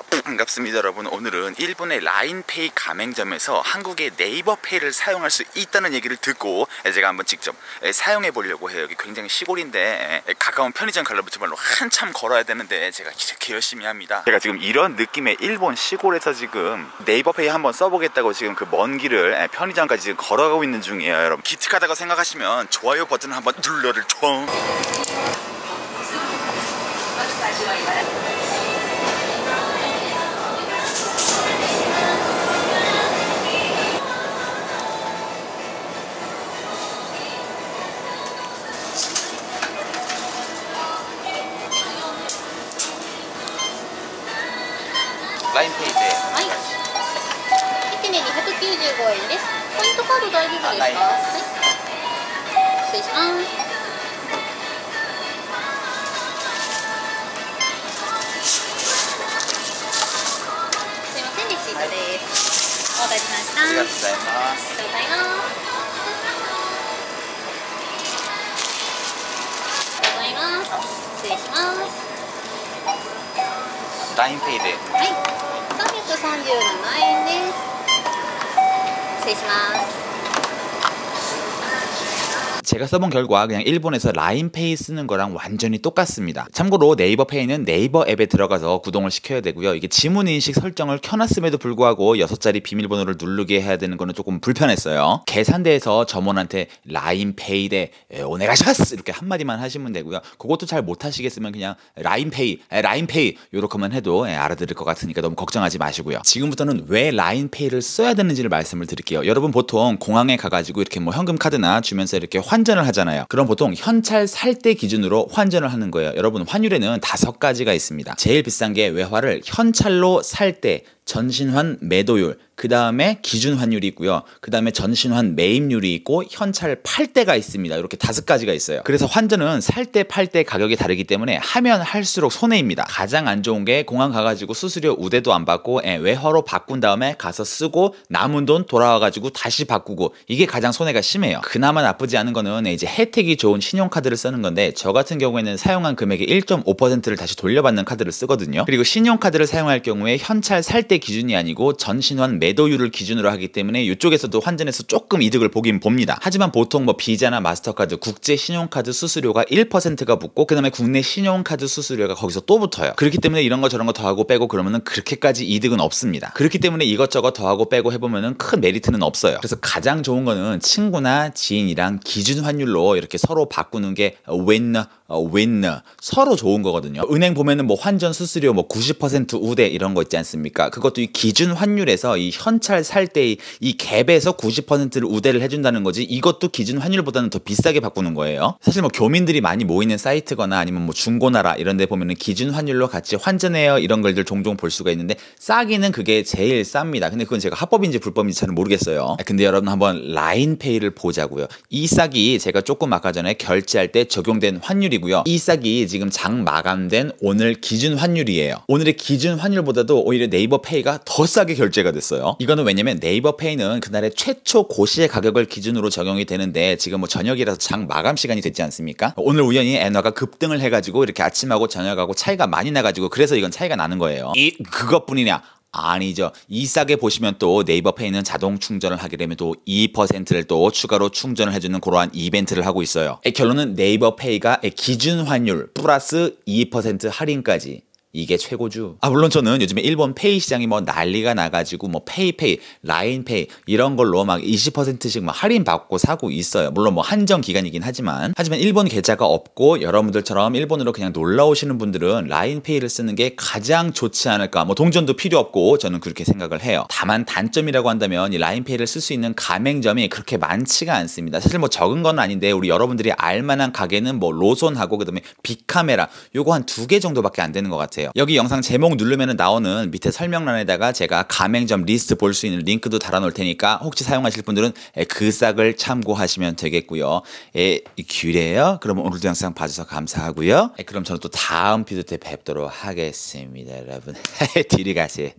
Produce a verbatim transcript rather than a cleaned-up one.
반갑습니다 여러분. 오늘은 일본의 라인페이 가맹점에서 한국의 네이버페이를 사용할 수 있다는 얘기를 듣고 제가 한번 직접 사용해 보려고 해요. 여기 굉장히 시골인데 가까운 편의점 가려면 정말로 한참 걸어야 되는데 제가 이렇게 열심히 합니다. 제가 지금 이런 느낌의 일본 시골에서 지금 네이버페이 한번 써보겠다고 지금 그 먼 길을 편의점까지 지금 걸어가고 있는 중이에요. 여러분 기특하다고 생각하시면 좋아요 버튼 한번 눌러를 총. 라인페이で、 はい。いちねんにひゃくきゅうじゅうごえんです。ポイントカード大丈夫ですか？はい。失礼します。すいません、レシートです。お待たせしました。 ありがとうございます。 ありがとうございます。ありがとうございます。失礼します。 라인페이で、 はい。さんびゃくさんじゅうななえんです。失礼します。 제가 써본 결과 그냥 일본에서 라인페이 쓰는 거랑 완전히 똑같습니다. 참고로 네이버페이는 네이버 앱에 들어가서 구동을 시켜야 되고요. 이게 지문인식 설정을 켜놨음에도 불구하고 여섯 자리 비밀번호를 누르게 해야 되는 거는 조금 불편했어요. 계산대에서 점원한테 라인페이 대 오네가시마스 이렇게 한마디만 하시면 되고요. 그것도 잘 못하시겠으면 그냥 라인페이, 라인페이 이렇게만 해도 알아들을 것 같으니까 너무 걱정하지 마시고요. 지금부터는 왜 라인페이를 써야 되는지를 말씀을 드릴게요. 여러분 보통 공항에 가가지고 이렇게 뭐 현금 카드나 주면서 이렇게 환 환전을 하잖아요. 그럼 보통 현찰 살 때 기준으로 환전을 하는 거예요. 여러분 환율에는 다섯 가지가 있습니다. 제일 비싼 게 외화를 현찰로 살 때 전신환 매도율, 그 다음에 기준 환율이 있고요. 그 다음에 전신환 매입률이 있고 현찰 팔 때가 있습니다. 이렇게 다섯 가지가 있어요. 그래서 환전은 살 때 팔 때 가격이 다르기 때문에 하면 할수록 손해입니다. 가장 안 좋은 게 공항 가가지고 수수료 우대도 안 받고 예, 외화로 바꾼 다음에 가서 쓰고 남은 돈 돌아와가지고 다시 바꾸고 이게 가장 손해가 심해요. 그나마 나쁘지 않은 거는 이제 혜택이 좋은 신용카드를 쓰는 건데 저 같은 경우에는 사용한 금액의 일 점 오 퍼센트를 다시 돌려받는 카드를 쓰거든요. 그리고 신용카드를 사용할 경우에 현찰 살 때 기준이 아니고 전신환 매도율을 기준으로 하기 때문에 이쪽에서도 환전에서 조금 이득을 보긴 봅니다. 하지만 보통 뭐 비자나 마스터카드, 국제 신용카드 수수료가 일 퍼센트가 붙고 그 다음에 국내 신용카드 수수료가 거기서 또 붙어요. 그렇기 때문에 이런 거 저런 거 더하고 빼고 그러면은 그렇게까지 이득은 없습니다. 그렇기 때문에 이것저것 더하고 빼고 해보면은 큰 메리트는 없어요. 그래서 가장 좋은 거는 친구나 지인이랑 기준 환율로 이렇게 서로 바꾸는 게 윈너 윈너 서로 좋은 거거든요. 은행 보면은 뭐 환전 수수료 뭐 구십 퍼센트 우대 이런 거 있지 않습니까? 그것도 이 기준 환율에서 이 현찰 살 때 이 갭에서 구십 퍼센트를 우대를 해준다는 거지 이것도 기준 환율보다는 더 비싸게 바꾸는 거예요. 사실 뭐 교민들이 많이 모이는 사이트거나 아니면 뭐 중고나라 이런 데 보면은 기준 환율로 같이 환전해요 이런 걸들 종종 볼 수가 있는데 싸기는 그게 제일 쌉니다. 근데 그건 제가 합법인지 불법인지 잘 모르겠어요. 근데 여러분 한번 라인페이를 보자고요. 이 싹이 제가 조금 아까 전에 결제할 때 적용된 환율이 고요. 이 싹이 지금 장 마감된 오늘 기준 환율이에요. 오늘의 기준 환율보다도 오히려 네이버페이가 더 싸게 결제가 됐어요. 이거는 왜냐면 네이버페이는 그날의 최초 고시의 가격을 기준으로 적용이 되는데 지금 뭐 저녁이라서 장 마감 시간이 됐지 않습니까? 오늘 우연히 엔화가 급등을 해가지고 이렇게 아침하고 저녁하고 차이가 많이 나가지고 그래서 이건 차이가 나는 거예요. 이 그것뿐이냐? 아니죠. 이 싸게 보시면 또 네이버페이는 자동 충전을 하게 되면 또 이 퍼센트를 또 추가로 충전을 해주는 그러한 이벤트를 하고 있어요. 결론은 네이버페이가 기준 환율 플러스 이 퍼센트 할인까지 이게 최고죠. 아 물론 저는 요즘에 일본 페이 시장이 뭐 난리가 나가지고 뭐 페이페이, 라인페이 이런 걸로 막 이십 퍼센트씩 막 할인 받고 사고 있어요. 물론 뭐 한정 기간이긴 하지만 하지만 일본 계좌가 없고 여러분들처럼 일본으로 그냥 놀러 오시는 분들은 라인페이를 쓰는 게 가장 좋지 않을까. 뭐 동전도 필요 없고 저는 그렇게 생각을 해요. 다만 단점이라고 한다면 이 라인페이를 쓸 수 있는 가맹점이 그렇게 많지가 않습니다. 사실 뭐 적은 건 아닌데 우리 여러분들이 알만한 가게는 뭐 로손하고 그다음에 빅카메라 요거 한 두 개 정도밖에 안 되는 것 같아요. 여기 영상 제목 누르면 나오는 밑에 설명란에다가 제가 가맹점 리스트 볼 수 있는 링크도 달아 놓을 테니까 혹시 사용하실 분들은 그 싹을 참고하시면 되겠고요. 에, 그래요? 그럼 오늘도 영상 봐주셔서 감사하고요. 에, 그럼 저는 또 다음 비디오 때 뵙도록 하겠습니다. 여러분 뒤리 가세요.